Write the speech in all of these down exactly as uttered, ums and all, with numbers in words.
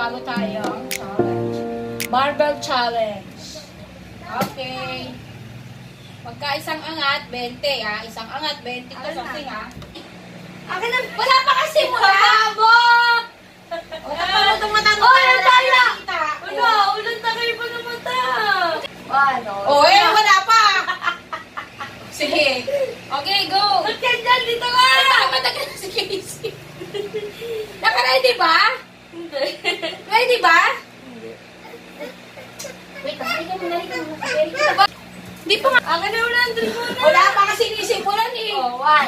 bago tayong challenge. Barbell challenge. Okay. Pagka isang angat, twenty ha. Isang angat, twenty to something ha. Akin na. Wala pa kasi mula. Bravo! Wala pa na itong mata. Oh, yung tala! Wala, ulan tagay pa ng mata. Ano? Oh, eh, wala pa. Sige. Okay, go. Ba't ka dyan? Dito ka! Matagal na si Casey. Naka-ready ba? Hindi. Ready ba? Hindi. Wait, halika muna, halika muna. Hindi pa nga. Akin na ulan, drink mo na. Wala pa kasi nisimulan eh. Oh, one.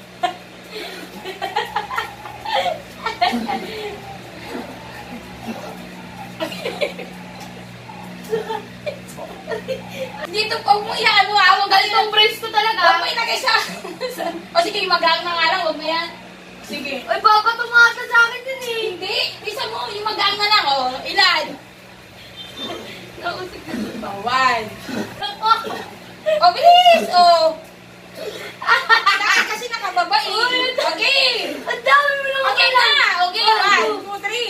Dito po mo yan. Huwag Ganitong brace ko talaga. Huwag mo ilagay sa... O sige, mag-hang na nga lang. Huwag mo yan. Sige. Uy, baka tumata sa akin din eh. Hindi. Isa mo, yung mag-hang na lang. O, ilan? Nausik na. Bawal. O, bilis. O. Dahil kasi nakababa eh. Okay. Ang dami mo naman. Okay na. Okay. One, two, three.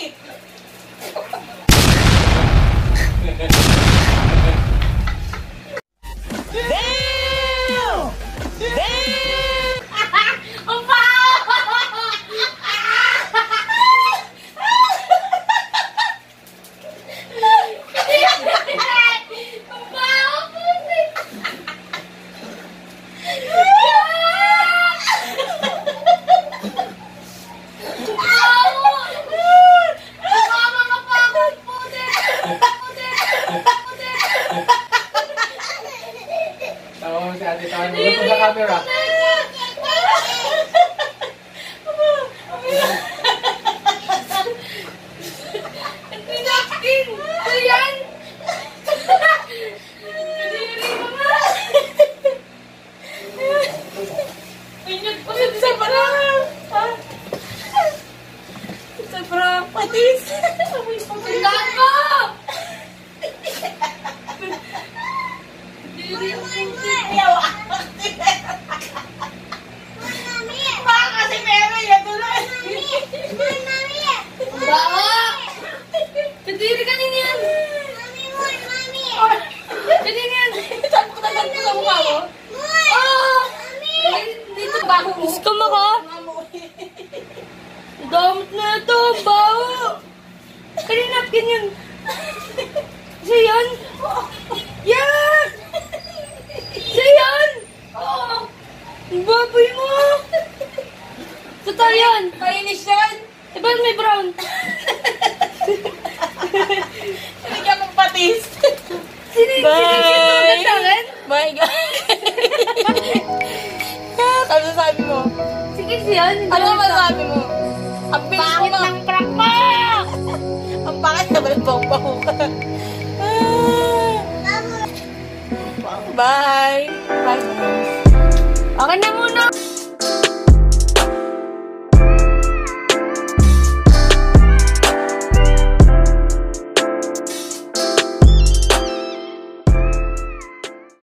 Damn! Damn! Ang baho! Ang baho po. Mama, mapagod po din. Tawa mo si ate, tawa mo. Look at the camera. Pinapin! Ito yan! Kadiri mo nga! Pinyag ko sa sabrang! Sabrang patis! Tandaan mo! Kadiri mo nga! Baka kasi meron yan tuloy! Bawa! Kadiri kanina yan! Kanina yan! Saan ko naman ko sa mukha mo? Oh! Dito bago mo. Gusto mo ko? Damit na ito, baho! Kanina napkin yun. Siya yan? Yan! Siya yan! Ang baboy mo! Totoo yan! Kainis yan! Eh, ba't may brown? Hindi ka mong patis. Sini, Bye! sa akin? Bye, guys! Ano sabi mo? Sige siya. Ano naman sabi mo? Ang bilis mo na. ng prank mo! Ang pangit naman ang bang-bango ka. Bye! Bye, guys. Okay na